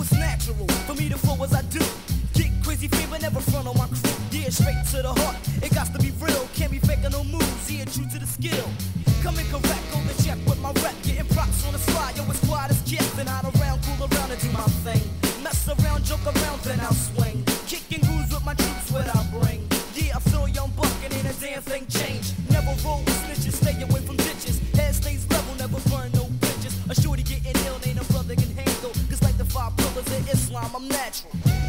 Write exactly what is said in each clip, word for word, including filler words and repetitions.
it's natural for me to flow as I do. Get crazy fever, never front on my crew. Yeah, straight to the heart. It got to be real. Can't be faking no moves. Yeah, true to the skill. Coming correct, go to check with my rep. Getting props on the slide. Yo, it's quiet as kept. And hide around, cool around, and do my thing. Mess around, joke around, then I'll swing. Kicking grooves with my troops, what I bring. Yeah, I feel young bucking, ain't a damn thing changed. Never roll with snitches, stay away from ditches. Head stays level, never burn no bridges. A shorty getting ill, ain't a brother can handle. Cause like the five pillars of Islam, I'm natural.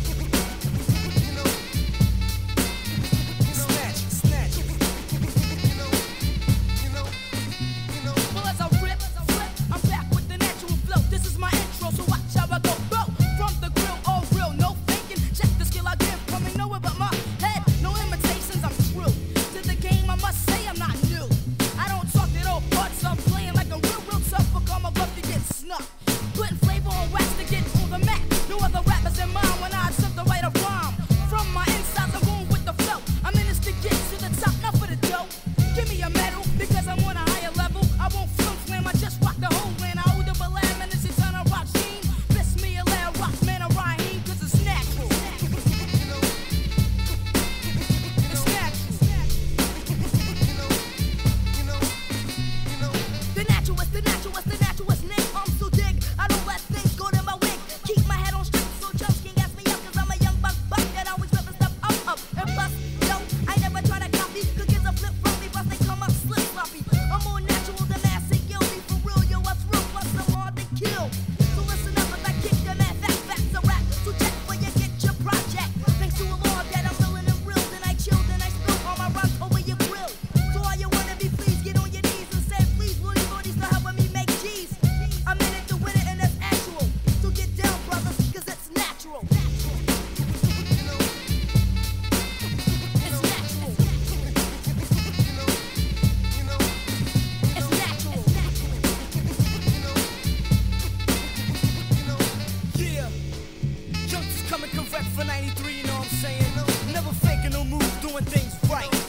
Putting flavor on wax to get on the map. No other rappers in mind when I attempt to write a rhyme. From my insides, I'm going with the flow. I'm in this to get to the top, not for the dough. Give me a medal because I'm on a higher level. I won't film slam, I just rock the whole land. I hold the ballad, man, it's on a rock scene. Bless me a loud rock, man, a Raheem, cause it's natural. It's natural. The natural is the natural is the natural is name. I'm so dig. I don't let things go to my wig. Keep my head on straight so chumps can't gas me up. Cause I'm a young buck buck that always ripping stuff up, up, and bust. No, I never try to copy. Cause kids are flip from me, but they come up slip sloppy. I'm more natural than ass and guilty. For real, yo, what's real? Plus I'm hard to kill. So listen up as I kick them ass back, back to rap. So check where you get your project. Thanks to a Lord that I'm feeling them real. Then I chill, then I spill all my rhymes over your grill. So all you wanna be, please get on your knees and say, please, will you bodies to help me make cheese? I'm in it to win it and that's actual. So get down, brothers, cause it's natural. It's natural. It's natural. Yeah. Youngsters coming correct for ninety-three, you know what I'm saying? Never faking no moves, doing things right.